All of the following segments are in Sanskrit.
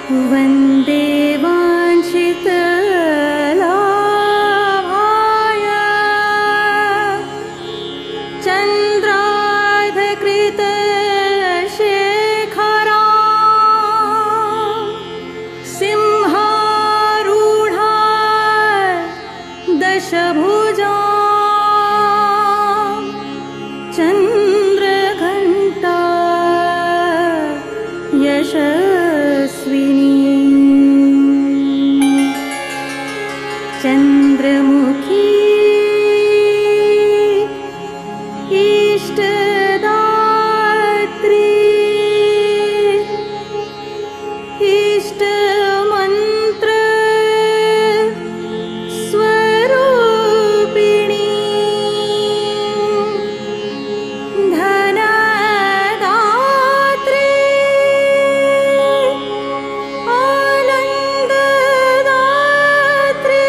वन्दे वाञ्छितलाभाय चन्द्रार्धकृतशेखरा सिंहारूढा दशभुजा चन्द्रघण्टा यशस्विनी चन्द्रमुखी इष्टदात्री इष्टमन्त्र स्वरूपिणी धनदात्री आनन्ददात्री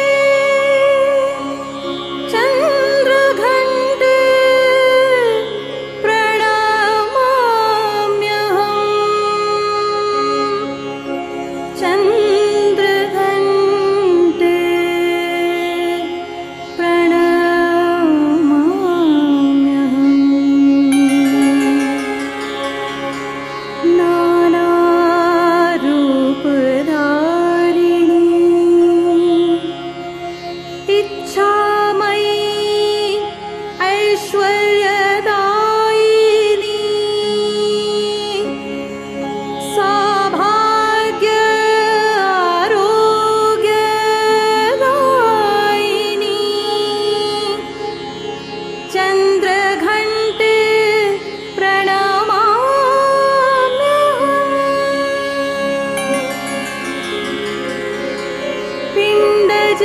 चन्द्रघण्टे प्रणमाम्यहम् चन्द्रघण्टे प्रणमाम्यहम् नानारूपधारिणी इच्छामयी ऐश्वर्यदायिनी सौभाग्य आरोग्यदायिनी चन्द्रघण्टे प्रणमाम्यहम् पिण्डज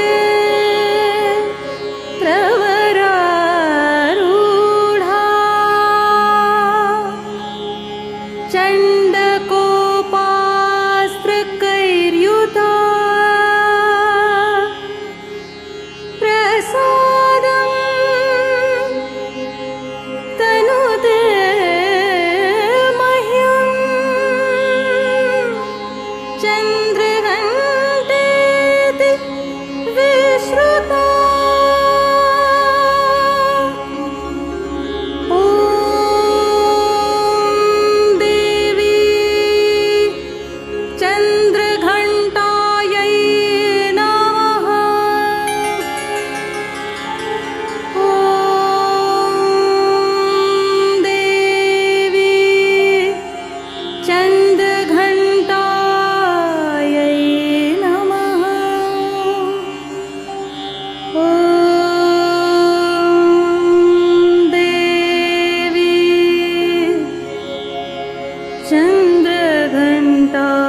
प्रवरारूढा चण्डकोपास्त्रकैर्युता प्रसादं तनुते मह्यं चन्द्रघण्टेति विश्रुता ॐ देवी चन्द्रघण्टायै नमः ॐ देवी चन्द्रघण्टायै नमः ॐ देवी चन्द्रघण्टा